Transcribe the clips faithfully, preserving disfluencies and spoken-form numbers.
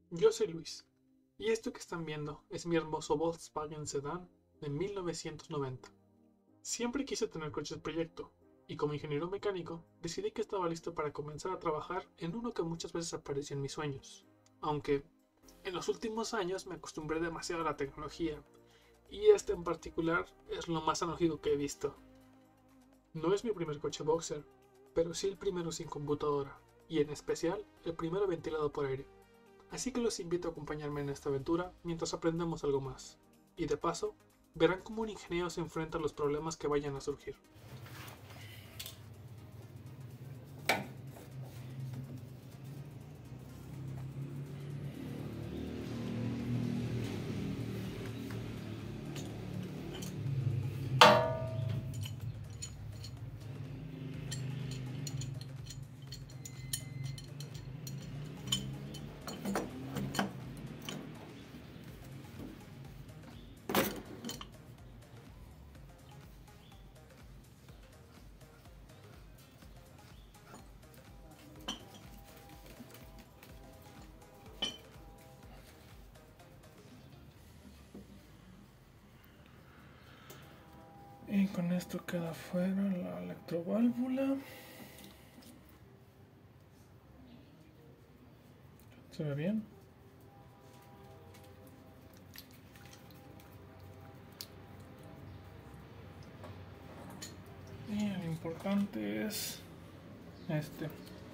Yo soy Luis, y esto que están viendo es mi hermoso Volkswagen Sedán de mil novecientos noventa. Siempre quise tener coches proyecto, y como ingeniero mecánico, decidí que estaba listo para comenzar a trabajar en uno que muchas veces apareció en mis sueños. Aunque, en los últimos años me acostumbré demasiado a la tecnología, y este en particular es lo más analógico que he visto. No es mi primer coche boxer, pero sí el primero sin computadora, y en especial el primero ventilado por aire. Así que los invito a acompañarme en esta aventura mientras aprendemos algo más. Y de paso, verán cómo un ingeniero se enfrenta a los problemas que vayan a surgir. Y con esto queda fuera la electroválvula. ¿Se ve bien? Y lo importante es este.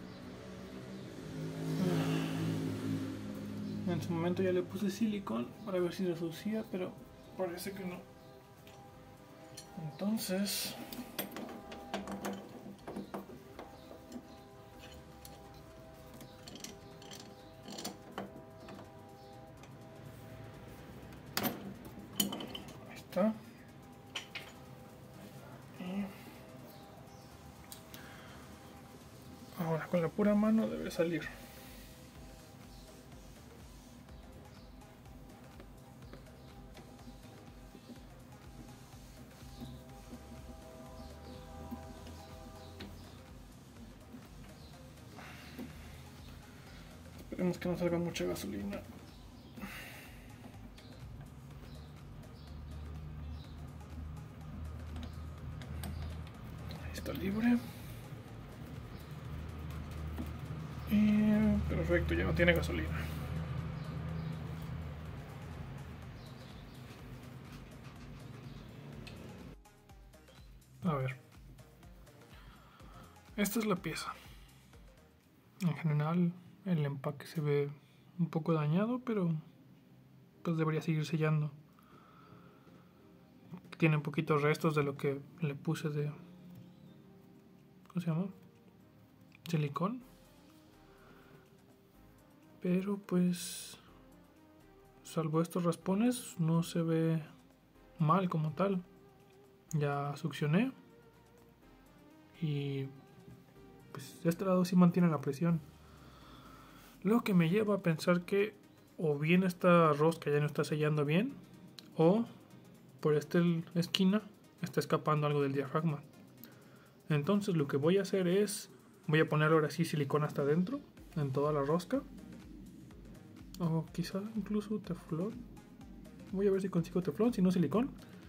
En su momento ya le puse silicón para ver si reducía, pero parece que no. Entonces, ahí está. Y ahora con la pura mano debe salir. Esperemos que no salga mucha gasolina. Ahí está libre. Y perfecto, ya no tiene gasolina. A ver. Esta es la pieza. En general, el empaque se ve un poco dañado, pero pues debería seguir sellando. Tiene un poquito restos de lo que le puse de... ¿Cómo se llama? Silicón. Pero pues... salvo estos raspones, no se ve mal como tal. Ya succioné. Y... pues de este lado sí mantiene la presión. Lo que me lleva a pensar que o bien esta rosca ya no está sellando bien, o por esta esquina está escapando algo del diafragma. Entonces lo que voy a hacer es, voy a poner ahora sí silicón hasta adentro, en toda la rosca. O quizá incluso teflón. Voy a ver si consigo teflón, si no silicón.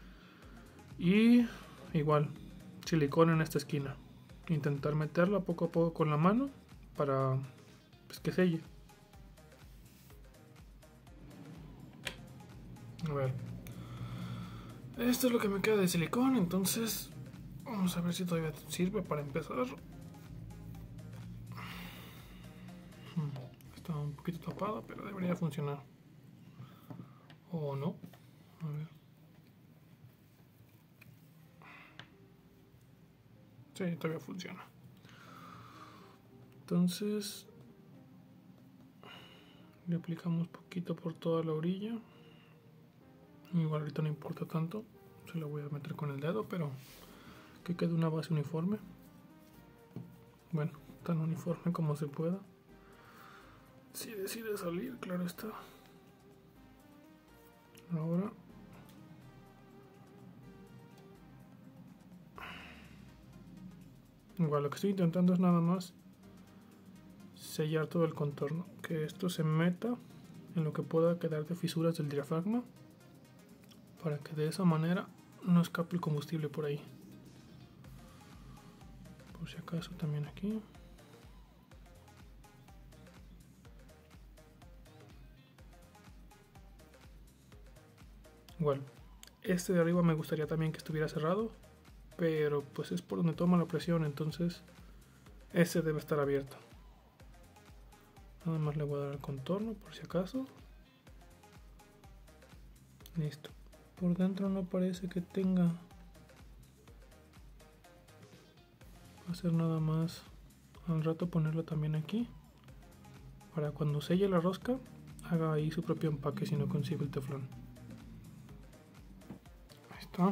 Y igual, silicón en esta esquina. Intentar meterla poco a poco con la mano para pues, que selle. A ver. Esto es lo que me queda de silicón, entonces vamos a ver si todavía sirve para empezar. Está un poquito tapada, pero debería funcionar. O no. A ver. Sí, todavía funciona. Entonces le aplicamos poquito por toda la orilla. Igual ahorita no importa tanto. Se lo voy a meter con el dedo, pero que quede una base uniforme. Bueno, tan uniforme como se pueda. Si decide salir, claro está. Ahora igual lo que estoy intentando es nada más sellar todo el contorno, que esto se meta en lo que pueda quedar de fisuras del diafragma, para que de esa manera no escape el combustible por ahí. Por si acaso también aquí. Igual, este de arriba me gustaría también que estuviera cerrado, pero pues es por donde toma la presión, entonces ese debe estar abierto. Nada más le voy a dar el contorno por si acaso. Listo. Por dentro no parece que tenga. Va a ser nada más al rato ponerlo también aquí, para cuando selle la rosca haga ahí su propio empaque si no consigo el teflón. Ahí está.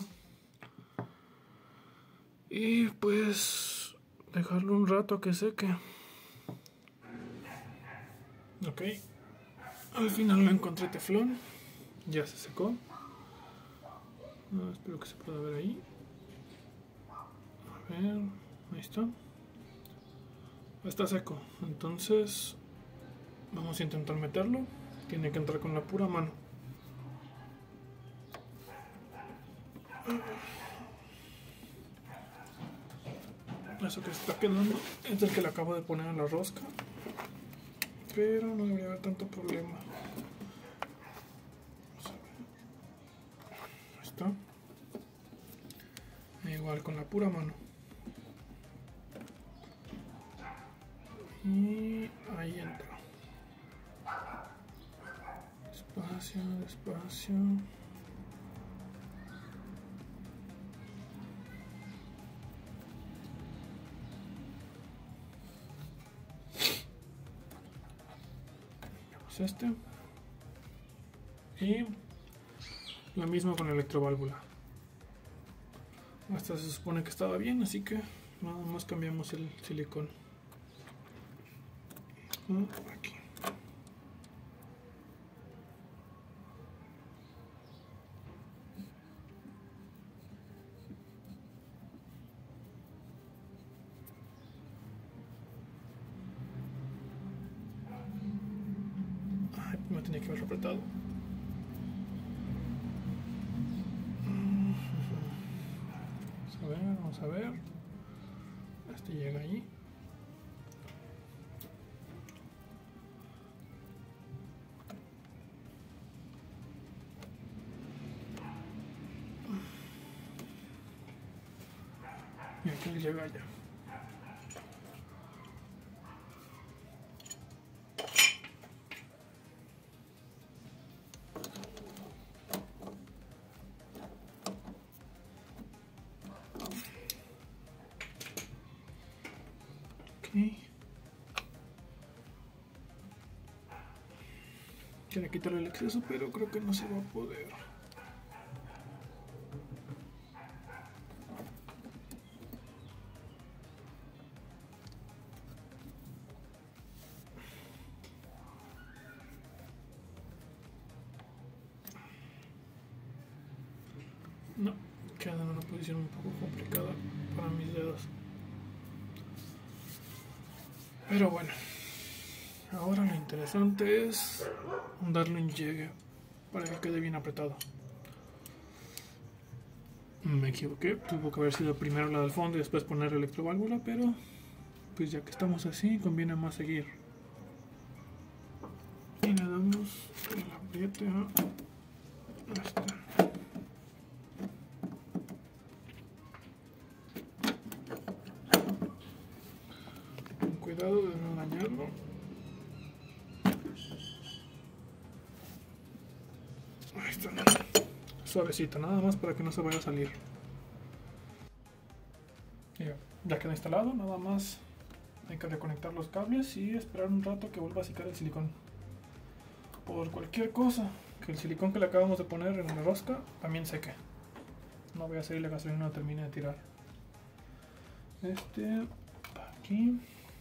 Y pues dejarlo un rato a que seque. Ok. Al final no encontré teflón. Ya se secó. No, espero que se pueda ver ahí. A ver. Ahí está. Está seco. Entonces vamos a intentar meterlo. Tiene que entrar con la pura mano. Eso que se está quedando es el que le acabo de poner en la rosca, pero no debería haber tanto problema. Ahí está. E igual con la pura mano. Y ahí entra. Despacio, despacio. Este y lo mismo con la electroválvula. Hasta se supone que estaba bien, así que nada más cambiamos el silicón aquí. Me tenía que haber apretado. Vamos a ver, vamos a ver. Este llega allí. Y aquí llega ya. Quiero quitarle el exceso, pero creo que no se va a poder. No, queda en una posición un poco complicada para mis dedos. Pero bueno, ahora lo interesante es darle un llegue para que quede bien apretado. Me equivoqué, tuvo que haber sido primero la del fondo y después poner la electroválvula, pero pues ya que estamos así, conviene más seguir. Y le damos el apriete a esta. Con cuidado de no dañarlo. Ahí está. Suavecito, nada más para que no se vaya a salir. Ya, ya queda instalado, nada más hay que reconectar los cables y esperar un rato que vuelva a secar el silicón. Por cualquier cosa, que el silicón que le acabamos de poner en la rosca también seque. No voy a hacer la gasolina no termine de tirar. Este aquí.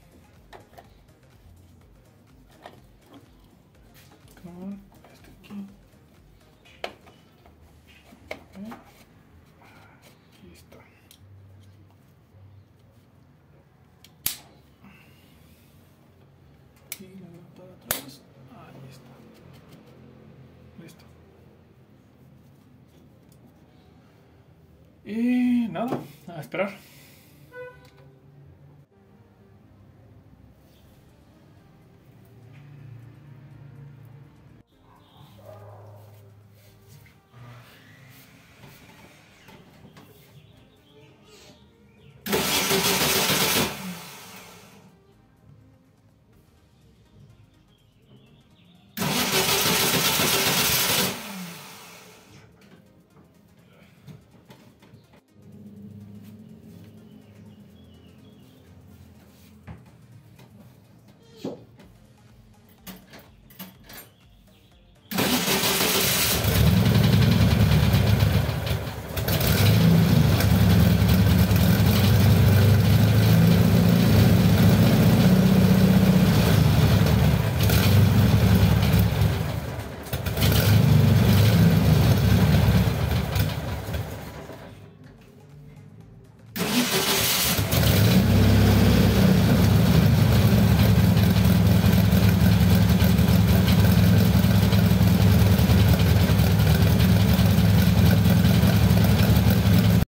Con este aquí. Okay. Aquí está. Y la para atrás. Ahí está. Y nada, a esperar.